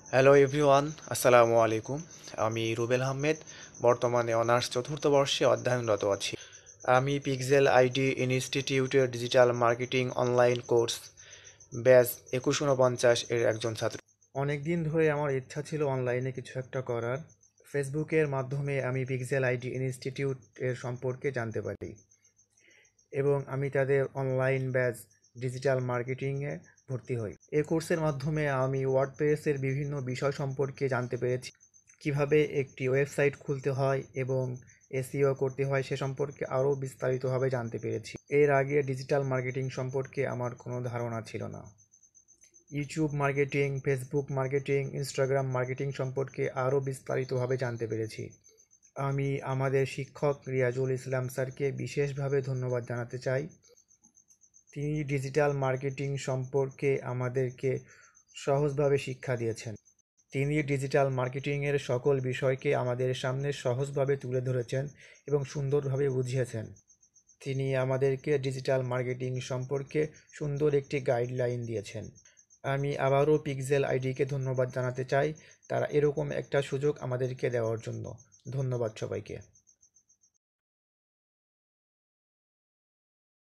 Hello everyone, আসসালামু আলাইকুম। আমি রুবেল আহমেদ, বর্তমানে অনার্স চতুর্থ বর্ষে অধ্যয়নরত আছি। আমি পিক্সেল আইডি ইনস্টিটিউটের digital marketing online course batch 2149 এর একজন ছাত্র। অনেক দিন ধরে আমার ইচ্ছা ছিল অনলাইনে কিছু একটা করার। ফেসবুকের মাধ্যমে আমি পিক্সেল আইডি ইনস্টিটিউট এর সম্পর্কে জানতে পারি এবং আমি তাদের অনলাইন ব্যাচ ডিজিটাল মার্কেটিংয়ে ভর্তি হই। এই কোর্সের মাধ্যমে আমি ওয়ার্ডপ্রেসের বিভিন্ন বিষয় সম্পর্কে জানতে পেরেছি, কিভাবে একটি ওয়েবসাইট খুলতে হয় এবং এসইও করতে হয় সে সম্পর্কে আরও বিস্তারিতভাবে জানতে পেরেছি। এর আগে ডিজিটাল মার্কেটিং সম্পর্কে আমার কোনো ধারণা ছিল না। YouTube marketing, Facebook marketing, Instagram marketing সম্পর্কে আরও বিস্তারিতভাবে জানতে পেরেছি। আমি আমাদের শিক্ষক রিয়াজুল ইসলাম স্যারকে বিশেষভাবে ধন্যবাদ জানাতে চাই। তিনি ডিজিটাল মার্কেটিং সম্পর্কে আমাদেরকে সহজভাবে শিক্ষা দিয়েছেন। তিনি ডিজিটাল মার্কেটিংয়ের সকল বিষয়কে আমাদের সামনে সহজভাবে তুলে ধরেছেন এবং সুন্দরভাবে বুঝিয়েছেন। তিনি আমাদেরকে ডিজিটাল মার্কেটিং সম্পর্কে সুন্দর একটি গাইডলাইন দিয়েছেন। আমি আবারও পিক্সেল আইডিকে ধন্যবাদ জানাতে চাই তারা এরকম একটা সুযোগ আমাদেরকে দেওয়ার জন্য। ধন্যবাদ সবাইকে।